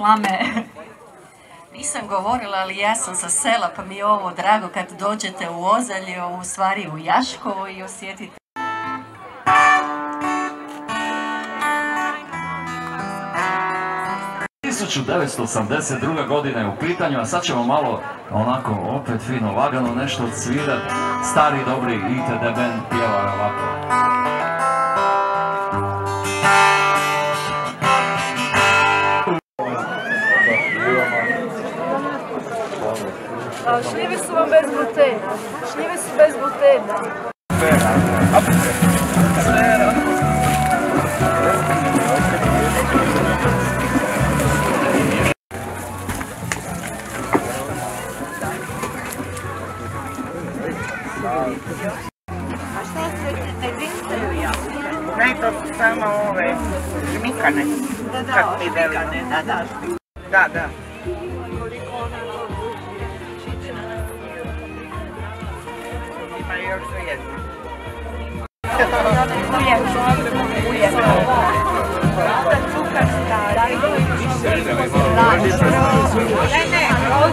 reklame. Nisam govorila, ali ja sam sa sela, pa mi je ovo drago kad dođete u Ozlju, u stvari u Jaškovu i osjetite. 1982. godina je u pitanju, a sad ćemo malo onako opet fino lagano nešto odsvirat. Stari dobri ITD band pjeva ovako. Šljive su vam bez glutena. Šljive su bez glutena. A šta su jedinstvene jabuke? Ne, to su samo ove žmikane. Da, žmikane, da. Da. Ima još za jedno. Uljeno. Cukar stari. Ne,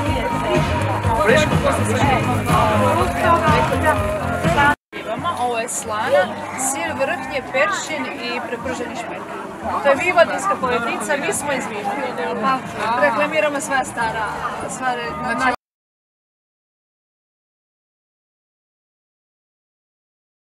ovo je slana, sir, vrhnje, peršin i preprženi špek. To je vojvodinska politica, mi smo iz Višanja, pa reklamiramo sva stara,